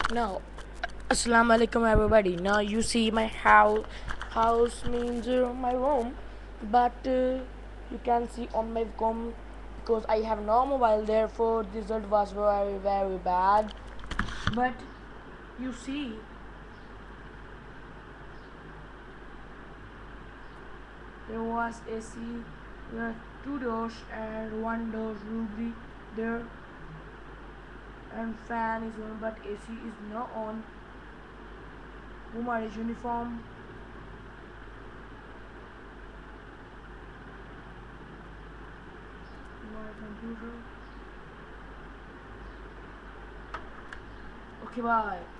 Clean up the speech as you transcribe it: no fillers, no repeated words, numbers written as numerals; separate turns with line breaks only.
Now, assalamu alaikum everybody. Now you see my house. House means my room, but you can see on my webcam because I have no mobile. Therefore, the result was very bad. But you see, there was AC, there are two doors and one door will be there, and fan is on, but AC is not on. Umar is uniform. My computer. Okay, bye.